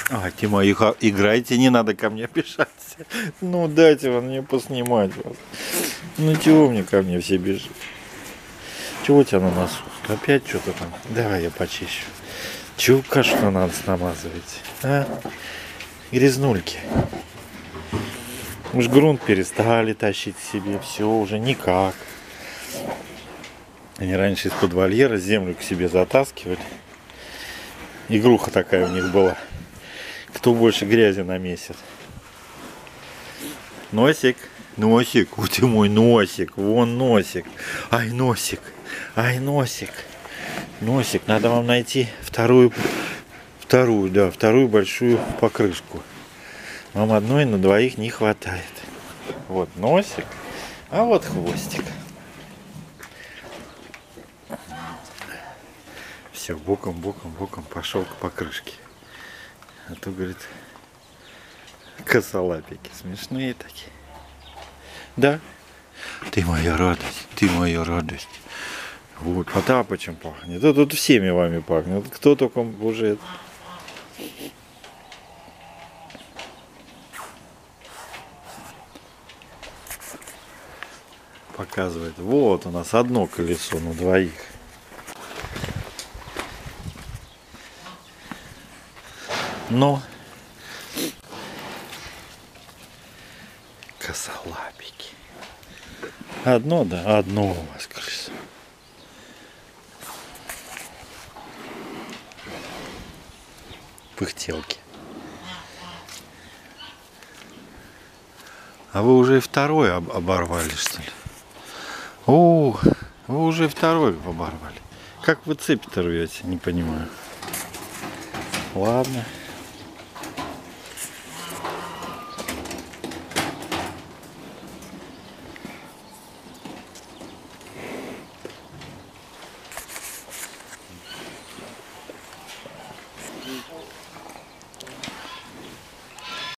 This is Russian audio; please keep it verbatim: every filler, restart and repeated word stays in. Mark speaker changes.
Speaker 1: А, Тимоюха, играйте, не надо ко мне пишаться. Ну, дайте вам мне поснимать вас. Ну, чего мне ко мне все бежит? Чего у тебя на носу? Опять что-то там? Давай я почищу. Чего кашу на нас намазываете? А? Грязнульки. Уж грунт перестали тащить себе. Все, уже никак. Они раньше из-под вольера землю к себе затаскивали. Игруха такая у них была. Кто больше грязи намесит. Носик. Носик. Вот и мой носик. Вон носик. Ай, носик. Ай, носик. Носик. Надо вам найти вторую, вторую, да, вторую большую покрышку. Вам одной на двоих не хватает. Вот носик. А вот хвостик. Все, боком, боком, боком пошел к покрышке. А то, говорит, косолапики смешные такие. Да? Ты моя радость, ты моя радость. Вот, Потапычем пахнет. Да тут всеми вами пахнет. Кто только уже... Показывает. Вот у нас одно колесо на двоих. Но косолапики. Одно, да, одно у вас крыса. Пыхтелки. А вы уже и второй об оборвали, что ли? О, вы уже и второй оборвали. Как вы цепь-то рвете, не понимаю. Ладно.